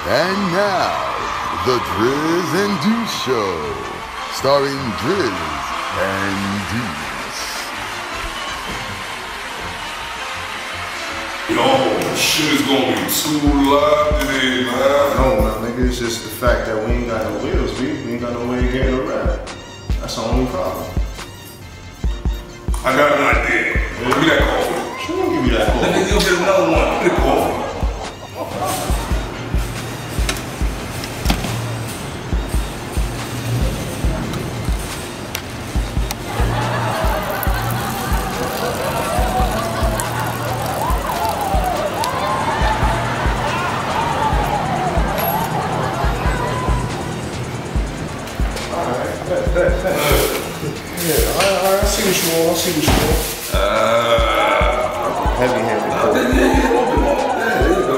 And now, the Driz and Deuce Show, starring Driz and Deuce. Yo, shit is gonna be too live today, man. No, nigga, it's just the fact that we ain't got no wheels, we ain't got no way of getting around. That's the only problem. I got an idea. Give me that coffee. She won't give you that coffee. Nigga, you'll get another one. Give me the coffee. Yeah, I see what you want, heavy. Yeah, there you go.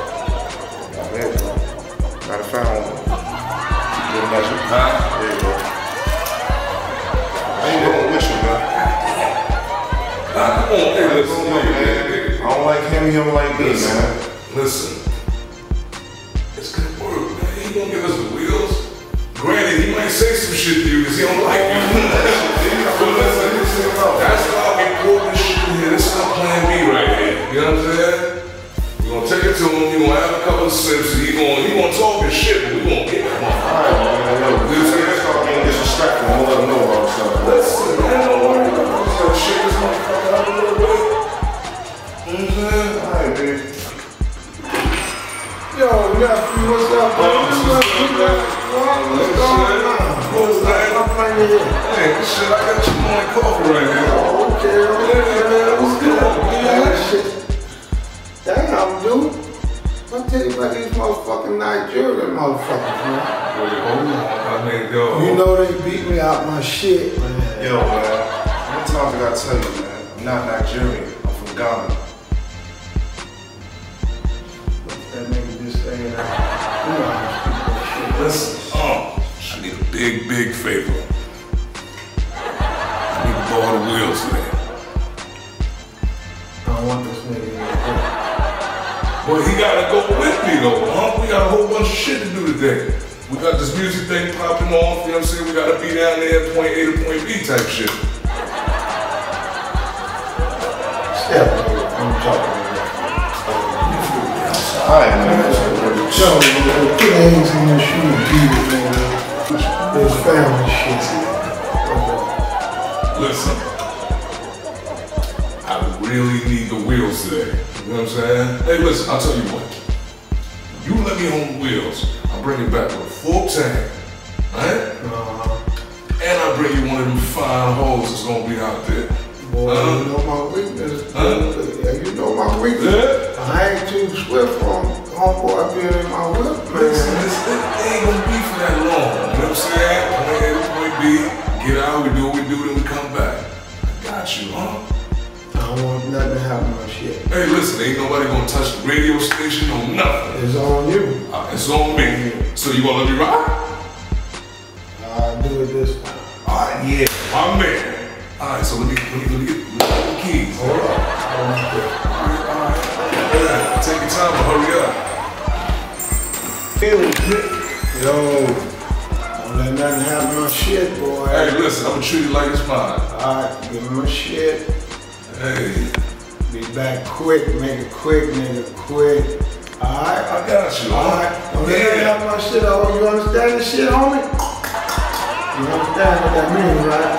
Got a found one. Good measure. There you go. How you doing with you, man? Come on, hey, listen, man. I don't like him, he don't like me, man. Listen, it's good work, man. He gonna give us the wheels. Granted, he might say some shit to you because he don't like you. But listen, that's why we pull this shit in here. This is our plan B right here. You know what I'm saying? We're gonna take it to him, you're gonna have a couple of sips, and he gonna talk his shit, but we gonna get that motherfucker. Alright, man, yo, let's start being disrespectful and let him know about something. Listen, man, don't worry about it. I'm just gonna shake this motherfucker out a little bit. You know what I'm saying? Alright, dude. Yo, nephew, what's up, bro? What's going on? What's that? Hey, shit, I got you morning coffee right here. Okay, what's good? Damn, dude. I'll tell you about these motherfucking Nigerian motherfuckers, man. Wait, hold on. I mean, yo. You know they beat me out my shit, man. Yo, man, how many times I gotta tell you, man? I'm not Nigerian, I'm from Ghana. That nigga just saying that. You know how to speak that shit. Listen, I need a big favor. I need to borrow the wheels today. I don't want this nigga in here. But he gotta go with me though, huh? We got a whole bunch of shit to do today. We got this music thing popping off, you know what I'm saying? We gotta be down there at point A to point B type shit. Step, nigga. I'm talking to you. Alright, man. Yo, put eggs in your shoe and beat it, man. This family shit. Listen, I really need the wheels today. You know what I'm saying? Hey, listen, I'll tell you what. You let me on the wheels, I'll bring it back with a full tank, right? And I'll bring you one of them fine hoes that's gonna be out there. Boy, you know my weakness. Yeah, you know my weakness. Yeah? I ain't too swift on homeboy being in my whip, man. Listen, this ain't gonna be for that long. You know what I'm saying? Point A to point B, get out, we do what we do, then we come back. I got you, huh? I don't want nothing to happen to my shit. Hey, listen, ain't nobody gonna touch the radio station or nothing. It's on you. It's on me. So you gonna let me ride? I'll do it this time. Alright, yeah, my man. Alright, so let me get the keys. Hold up. Alright. Yeah, take your time, but hurry up. Yo, don't let nothing happen to my shit, boy. Hey, listen, I'm gonna treat it like it's mine. Alright, give me my shit. Hey, Be back quick, make it quick, nigga, quick. Alright? I got you. Alright, don't let nothing happen to my shit. Oh, you understand this shit, homie? You understand what that means, right?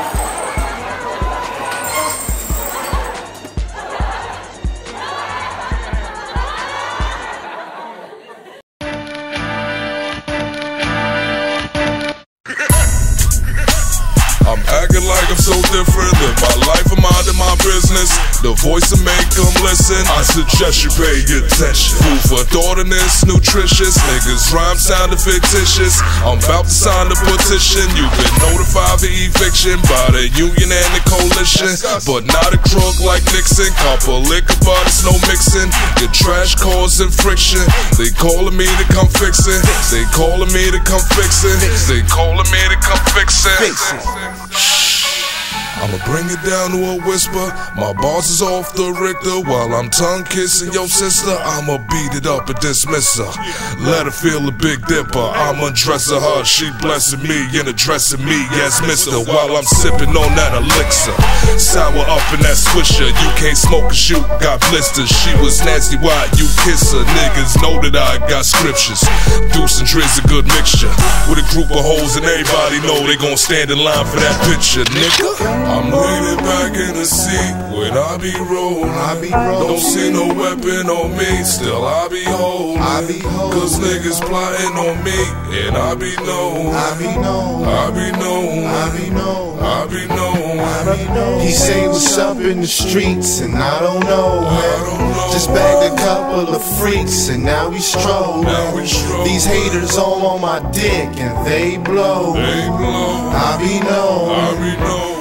Acting like I'm so different, live my life, I'm minding my business. The voice of man, come listen. I suggest you pay attention. Food for thought and it's nutritious. Niggas rhyme sounding fictitious. I'm about to sign the petition. You've been notified for eviction by the union and the coalition, but not a crook like Nixon. Couple liquor, but it's no mixing. Your trash causing friction. They calling me to come fix it. They calling me to come fix it. They calling me to come fix it. I'ma bring it down to a whisper. My boss is off the Richter while I'm tongue kissing your sister. I'ma beat it up and dismiss her. Let her feel a Big Dipper. I'm undressing her, she blessing me and addressing me as Mister while I'm sipping on that elixir. Sour up in that swisher. You can't smoke and shoot, got blisters. She was nasty, why you kiss her? Niggas know that I got scriptures. Deuce and Driz a good mixture. With a group of hoes and everybody know they gon' stand in line for that picture, nigga. I'm leaning back in the seat when I be rolling. Don't see no weapon on me, still I be holding. Cause niggas plotting on me, and I be known. He say what's up in the streets, and I don't know, man. Just bagged a couple of freaks, and now we stroll. These haters all on my dick, and they blow. I be known.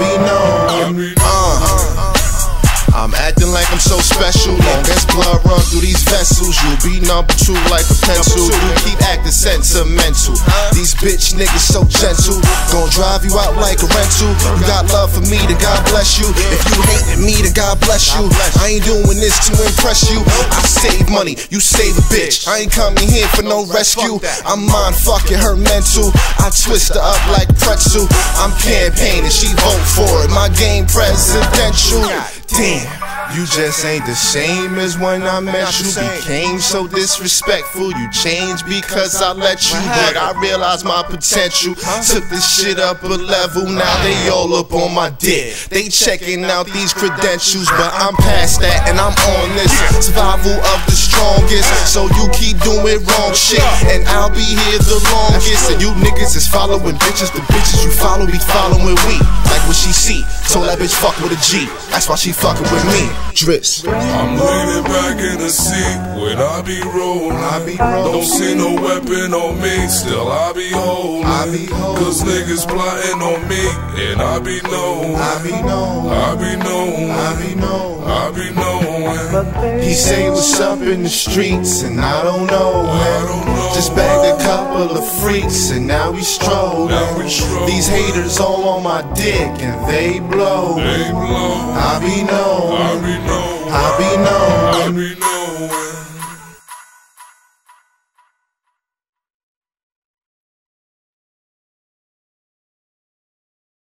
I'm acting like I'm so special. Long as blood run through these vessels, you'll be number 2 like a pencil. You keep acting sentimental. These bitch niggas so gentle, gon' drive you out like a rental. You got love for me, then God bless you. If you hating me, then God bless you. I ain't doing this to impress you. I save money, you save a bitch. I ain't coming here for no rescue. I'm mind fucking her mental. I twist her up like pretzel. I'm campaigning, she vote for it. My game presidential. Damn, you just ain't the same as when I met you. Became so disrespectful, you changed because I let you. But I realized my potential, took this shit up a level. Now they all up on my dick, they checking out these credentials. But I'm past that and I'm on this survival of the strongest. So you keep doing wrong shit and I'll be here the longest. And you niggas is following bitches, the bitches you follow be following we. Like what she see, told that bitch fuck with a G, that's why she fucking with me. Driz. I'm leaning back in the seat when I be rolling. Don't see no weapon on me, still I be holding. Cause niggas plotting on me, and I be known. He say what's up in the streets, and I don't know, man. Just bagged a couple of freaks, and now we stroll. These haters all on my dick, and they blow. I be known.